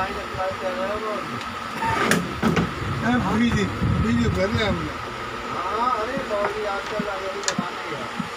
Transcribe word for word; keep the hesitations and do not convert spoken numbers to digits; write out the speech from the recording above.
Line apply कर रहे हो वीडियो वीडियो कर रहे हैं हमने। हाँ अरे बहुत ही आजकल यही जमाना ही है।